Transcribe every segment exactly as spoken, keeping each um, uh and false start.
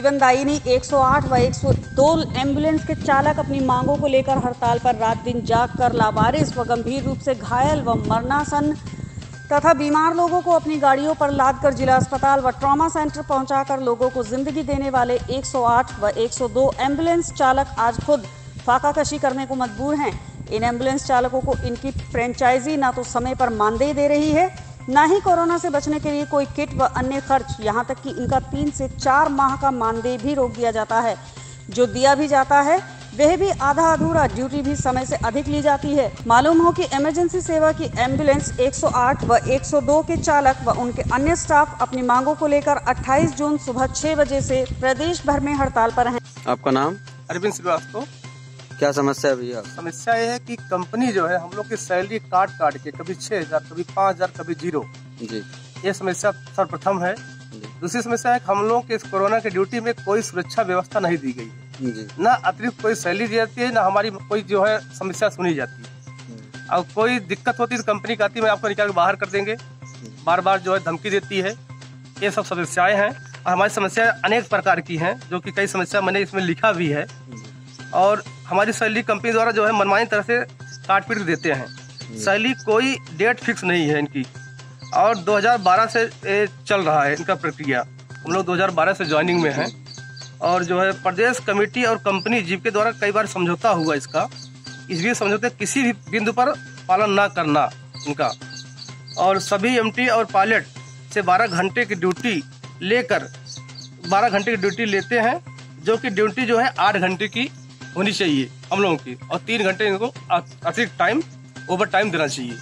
जीवनदायिनी एक सौ आठ व एक सौ दो एम्बुलेंस के चालक अपनी मांगों को लेकर हड़ताल पर रात दिन जाग कर लावारिस व गंभीर रूप से घायल व मरणासन तथा बीमार लोगों को अपनी गाड़ियों पर लादकर जिला अस्पताल व ट्रॉमा सेंटर पहुंचाकर लोगों को जिंदगी देने वाले एक सौ आठ व एक सौ दो एम्बुलेंस चालक आज खुद फाकाकशी करने को मजबूर हैं। इन एम्बुलेंस चालकों को इनकी फ्रेंचाइजी ना तो समय पर मानदेय दे रही है, ना ही कोरोना से बचने के लिए कोई किट व अन्य खर्च, यहां तक कि इनका तीन से चार माह का मानदेय भी रोक दिया जाता है। जो दिया भी जाता है वह भी आधा अधूरा, ड्यूटी भी समय से अधिक ली जाती है। मालूम हो कि इमरजेंसी सेवा की एम्बुलेंस एक सौ आठ व एक सौ दो के चालक व उनके अन्य स्टाफ अपनी मांगों को लेकर अट्ठाईस जून सुबह छह बजे से प्रदेश भर में हड़ताल पर हैं। आपका नाम? अरविंद श्रीवास्तव। क्या समस्या है भैया? समस्या ये है कि कंपनी जो है हम लोग की सैलरी काट काट के कभी छह हजार कभी पाँच हजार कभी जीरो जी, ये समस्या सर्वप्रथम है। दूसरी समस्या है कि हम लोग के इस कोरोना की ड्यूटी में कोई सुरक्षा व्यवस्था नहीं दी गई है, न अतिरिक्त कोई सैलरी दी जाती है, न हमारी कोई जो है समस्या सुनी जाती है। और कोई दिक्कत होती है तो कंपनी कहती है मैं आपको निकाल के बाहर कर देंगे, बार बार जो है धमकी देती है। ये सब समस्याएं हैं और हमारी समस्या अनेक प्रकार की हैं, जो कि कई समस्या मैंने इसमें लिखा भी है। और हमारी सैलरी कंपनी द्वारा जो है मनमानी तरह से काट पीट देते हैं। सैलरी कोई डेट फिक्स नहीं है इनकी, और दो हज़ार बारह से चल रहा है इनका प्रक्रिया। हम लोग दो हज़ार बारह से ज्वाइनिंग में हैं, और जो है प्रदेश कमेटी और कंपनी जीव के द्वारा कई बार समझौता हुआ इसका, इसलिए समझौते किसी भी बिंदु पर पालन ना करना इनका। और सभी एमटी और पायलट से बारह घंटे की ड्यूटी लेकर बारह घंटे की ड्यूटी लेते हैं, जो कि ड्यूटी जो है आठ घंटे की होनी चाहिए हम लोगों की, और तीन घंटे इनको अतिरिक्त टाइम ओवर टाइम देना चाहिए।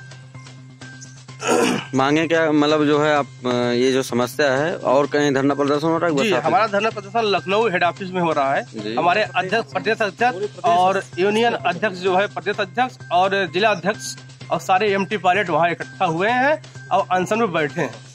मांगे क्या, मतलब जो है आप ये जो समस्या है और कहीं धरना प्रदर्शन हो रहा है? जी, हमारा धरना प्रदर्शन लखनऊ हेड ऑफिस में हो रहा है। हमारे अध्यक्ष, प्रदेश अध्यक्ष और यूनियन अध्यक्ष जो है प्रदेश अध्यक्ष और जिला अध्यक्ष और सारे एमटी पायलट वहाँ इकट्ठा हुए हैं और अनशन में बैठे हैं।